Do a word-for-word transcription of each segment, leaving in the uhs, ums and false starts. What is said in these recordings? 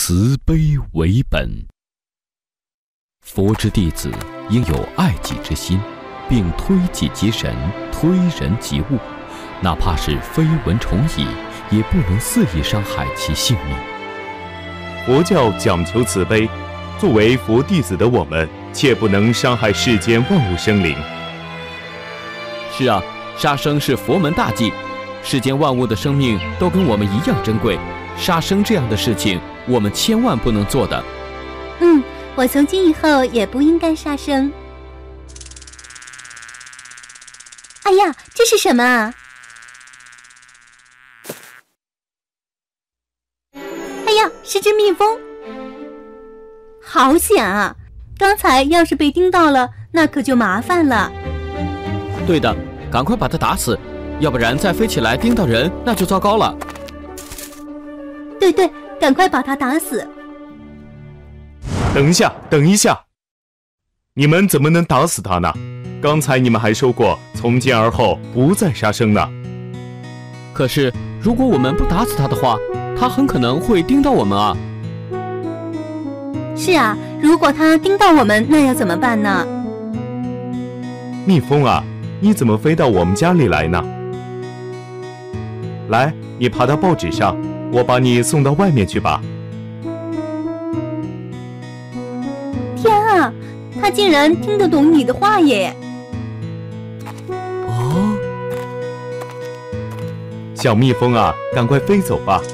慈悲为本。佛之弟子应有爱己之心，并推己及人，推人及物，哪怕是非蚊虫蚁，也不能肆意伤害其性命。 佛教讲求慈悲，作为佛弟子的我们，切不能伤害世间万物生灵。 是啊，杀生是佛门大忌，世间万物的生命都跟我们一样珍贵，杀生这样的事情，我们千万不能做的。 嗯，我从今以后也不应该杀生。哎呀，这是什么啊？哎呀，是只蜜蜂！好险啊！刚才要是被叮到了，那可就麻烦了。 对的，赶快把它打死，要不然再飞起来叮到人，那就糟糕了。 对对，赶快把它打死。 等一下，等一下，你们怎么能打死他呢？刚才你们还说过，从今而后不再杀生呢。 可是，如果我们不打死他的话，他很可能会叮到我们啊。 是啊，如果他叮到我们，那要怎么办呢？ 蜜蜂啊，你怎么飞到我们家里来呢？来，你爬到报纸上，我把你送到外面去吧。 天啊，他竟然听得懂你的话耶！ 哦， 小蜜蜂啊，赶快飞走吧。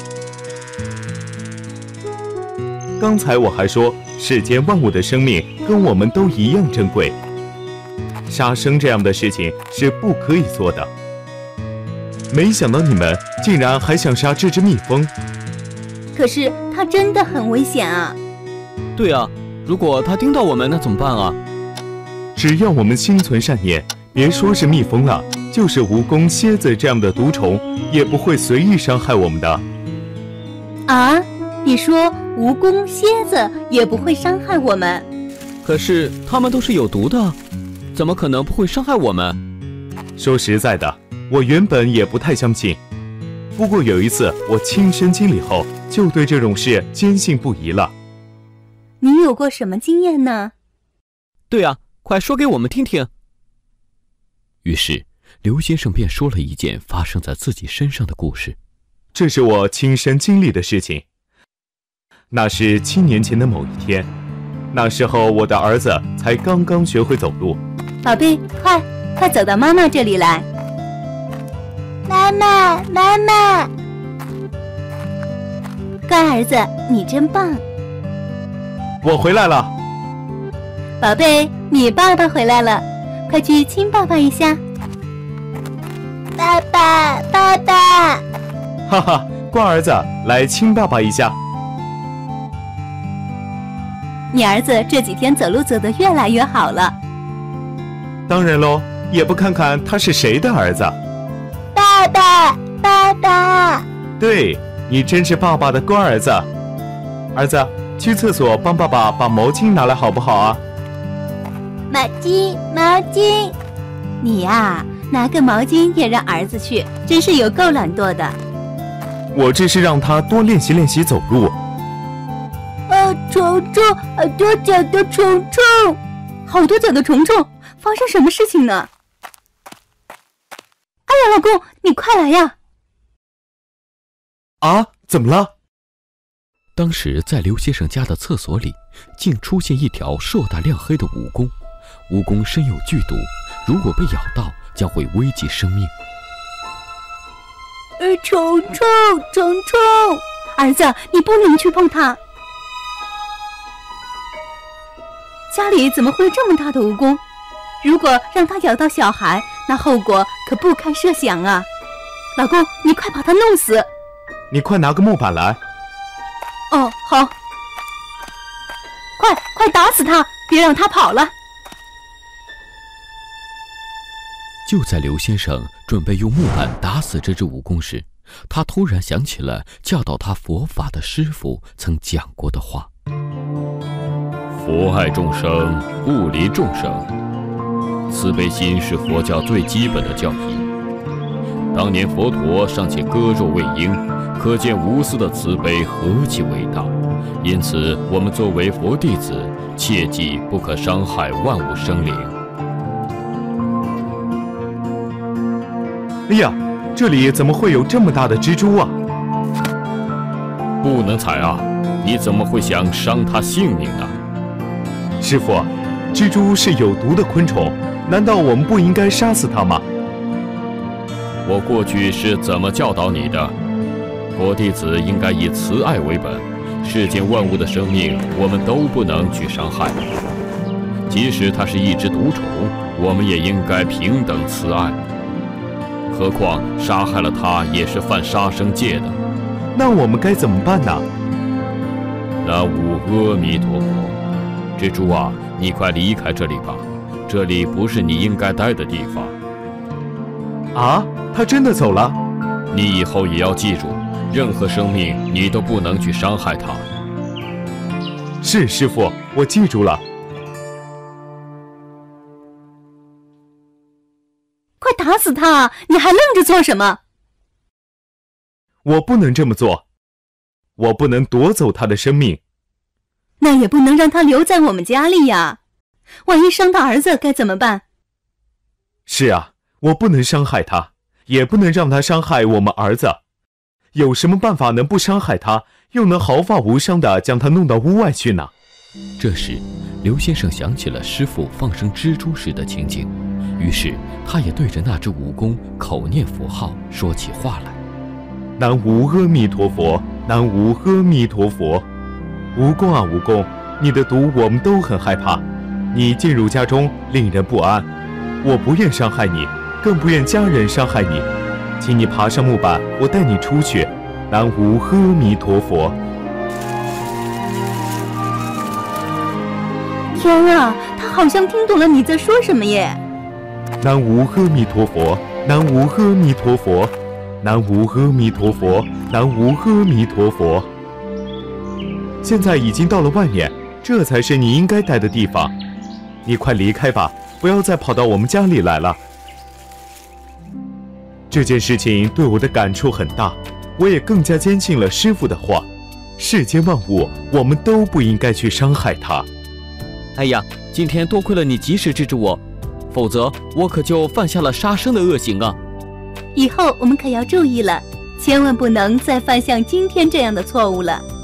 刚才我还说，世间万物的生命跟我们都一样珍贵，杀生这样的事情是不可以做的。没想到你们竟然还想杀这只蜜蜂。 可是它真的很危险啊。 对啊，如果它叮到我们，那怎么办啊？ 只要我们心存善念，别说是蜜蜂了，就是蜈蚣、蝎子这样的毒虫，也不会随意伤害我们的。 啊？你说蜈蚣、蝎子也不会伤害我们？ 可是它们都是有毒的，怎么可能不会伤害我们？ 说实在的，我原本也不太相信，不过有一次我亲身经历后，就对这种事坚信不疑了。 你有过什么经验呢？ 对啊，快说给我们听听。 于是刘先生便说了一件发生在自己身上的故事。 这是我亲身经历的事情。那是七年前的某一天，那时候我的儿子才刚刚学会走路。 宝贝，快快走到妈妈这里来。妈妈，妈妈，乖儿子，你真棒。 我回来了。 宝贝，你爸爸回来了，快去亲爸爸一下。爸爸，爸爸。 哈哈，乖儿子，来亲爸爸一下。 你儿子这几天走路走得越来越好了。 当然喽，也不看看他是谁的儿子。 爸爸，爸爸。 对，你真是爸爸的乖儿子。儿子，去厕所帮爸爸把毛巾拿来好不好啊？ 毛巾，毛巾。你呀、啊，拿个毛巾也让儿子去，真是有够懒惰的。 我这是让他多练习练习走路。 呃，虫虫，好多脚的虫虫，好多脚的虫虫，发生什么事情呢？哎呀，老公，你快来呀！ 啊，怎么了？ 当时在刘先生家的厕所里，竟出现一条硕大亮黑的蜈蚣。蜈蚣身有剧毒，如果被咬到，将会危及生命。 呃，虫虫，虫虫，儿子，你不能去碰它。家里怎么会这么大的蜈蚣？如果让它咬到小孩，那后果可不堪设想啊！老公，你快把它弄死！ 你快拿个木板来。 哦，好。快快打死它，别让它跑了。 就在刘先生准备用木板打死这只蜈蚣时，他突然想起了教导他佛法的师父曾讲过的话： 佛爱众生，不离众生。慈悲心是佛教最基本的教义。当年佛陀尚且割肉喂鹰， 可见无私的慈悲何其伟大。因此，我们作为佛弟子，切记不可伤害万物生灵。 哎呀，这里怎么会有这么大的蜘蛛啊？ 不能踩啊！你怎么会想伤它性命呢？ 师父，蜘蛛是有毒的昆虫，难道我们不应该杀死它吗？ 我过去是怎么教导你的？佛弟子应该以慈爱为本，世间万物的生命，我们都不能去伤害。即使它是一只毒虫，我们也应该平等慈爱。何况杀害了它也是犯杀生戒的。 那我们该怎么办呢？ 南无阿弥陀佛。蜘蛛啊，你快离开这里吧，这里不是你应该待的地方。 啊，他真的走了？ 你以后也要记住，任何生命你都不能去伤害它。 是，师父，我记住了。 快打死他！你还愣着做什么？ 我不能这么做，我不能夺走他的生命。 那也不能让他留在我们家里呀，万一伤到儿子该怎么办？ 是啊，我不能伤害他，也不能让他伤害我们儿子。有什么办法能不伤害他，又能毫发无伤地将他弄到屋外去呢？ 这时，刘先生想起了师父放生蜘蛛时的情景，于是他也对着那只蜈蚣口念佛号，说起话来。 南无阿弥陀佛，南无阿弥陀佛。蜈蚣啊蜈蚣，你的毒我们都很害怕，你进入家中令人不安，我不愿伤害你，更不愿家人伤害你，请你爬上木板，我带你出去。南无阿弥陀佛。 天啊，他好像听懂了你在说什么耶！ 南无阿弥陀佛，南无阿弥陀佛，南无阿弥陀佛，南无阿弥陀佛。现在已经到了外面，这才是你应该待的地方。你快离开吧，不要再跑到我们家里来了。这件事情对我的感触很大，我也更加坚信了师父的话：世间万物，我们都不应该去伤害它。 哎呀，今天多亏了你及时制止我，否则我可就犯下了杀生的恶行啊！ 以后我们可要注意了，千万不能再犯像今天这样的错误了。